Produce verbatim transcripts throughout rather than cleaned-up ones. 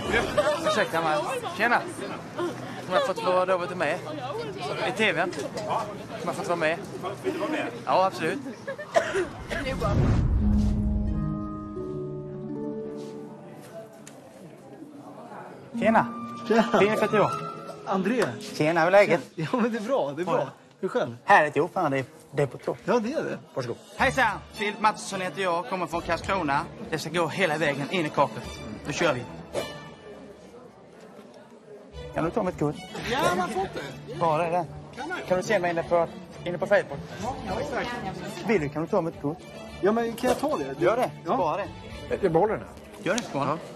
Ursäkta mig. Tjena. Som jag fått vara över till med. I tvn. Som jag fått vara med. Vill du vara med? Ja, absolut. Tjena. Tjena. Fin för år. André. Tjena, hur är läget? Ja, men det är bra. Det är bra. Hur själv? Härligt ihop, fan. Det är, det är på topp. Ja, det är det. Varsågod. Hejsan! Filip Mattsson heter jag, kommer från Karlskrona. Det ska gå hela vägen in i kaklet. Nu kör vi. Kan du ta mitt kort? Ja, man får det. Bra, det är det. Kan du se mig inne på, inne på Facebook? Ja, exakt. Vill du, kan du ta mitt kort? Ja, men kan jag ta det? Gör det. Ja. Spara det. Jag behåller den här. Gör det, spara. Ja.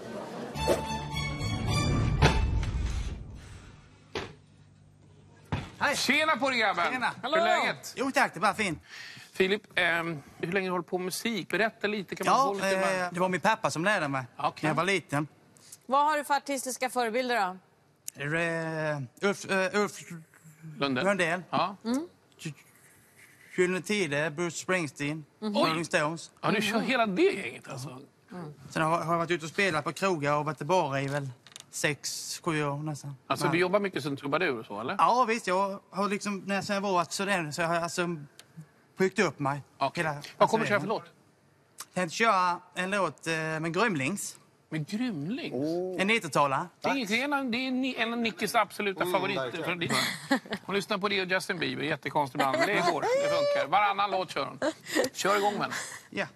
Hej! Tjena på dig, grabben! Tjena. Hur är läget? Jo tack, det är bara fint. Filip, ehm, hur länge har du hållit på med musik? Berätta lite, kan man Ja, få lite med? eh, det var min pappa som lärde mig Okay. när jag var liten. Vad har du för artistiska förebilder då? Eh, Ulf, uh, Ulf Lundell. Lundell. Ja. Mm. Gyllene Tider, Bruce Springsteen, Mm. Rolling Stones. Ja, du kör hela det gänget alltså. Mm. Sen har har jag varit ute och spelat på krogar och varit i barer i väl sex, sju år nästan. Alltså, du jobbar mycket som trubadur och så, eller? Ja, visst. Jag har liksom, när jag sen var student så har jag alltså byggt upp mig. Okay. Hela, Vad kommer du köra för låt? Jag tänkte köra en låt eh, med Grymlings. Med Grymlings? Oh. En nittiotalare. Det är, det är en, av- det är ni- en av Nickes absoluta Mm, favoriter. verkligen. För det. Hon lyssnar på det och Justin Bieber. Jättekonstigt band. Men det går. Det funkar. Varannan låt kör hon. Kör igång med den. Ja.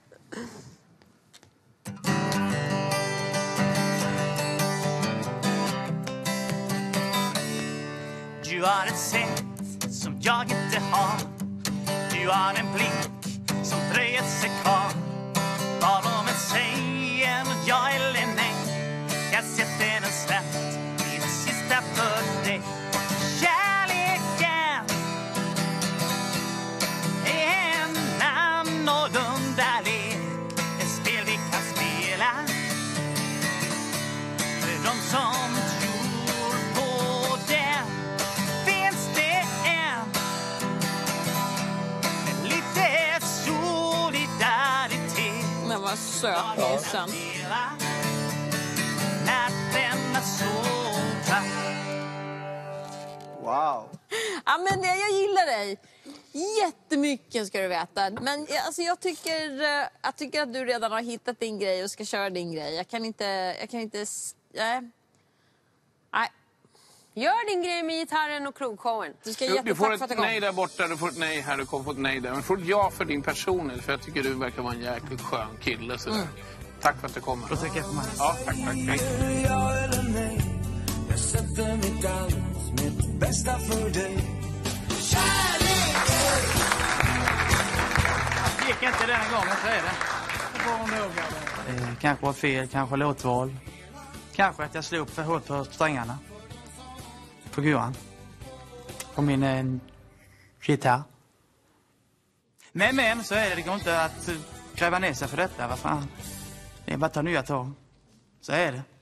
Du har ett sätt som jag inte har. Du har en blick som dröjer sig kvar. Vad de än säger och jag eller nej, jag sätter en slant i det sista för dig. Kärleken är en annorlunda lek. Ett spel vi kan spela för de som tror på den. Finns det en med lite solidaritet? Men vad söt nissen. Natten är så kall. Wow. Ja, men jag jag gillar dig. Jättemycket ska du veta. Men jag- alltså, jag, tycker, eh, jag tycker att du redan har hittat din grej och ska köra din grej. Jag kan inte... Jag kan inte s- nej. Nej. Gör din grej med gitarren och krogshowen. Du ska Du, du jättetack får för att ett det kom. nej där borta, du får ett nej här, du kommer få ett nej där. Men du får ett ja för din personlighet, för jag tycker du verkar vara en jäkligt skön kille. Så Mm. tack för att du kommer. Då tycker jag för mig. Ja, tack, tack. Hej. Ja eller nej, jag sätter mitt allt, mitt bästa för dig. Gick inte den gången, så är det. Eh, kanske var fel, kanske låtval. Kanske att jag slog upp för hårt på strängarna. På guran. På min eh, gitarr. Men men, så är det. Det går inte att eh, gräva ner sig för detta. Vad fan. Det är bara att ta nya tag. Så är det.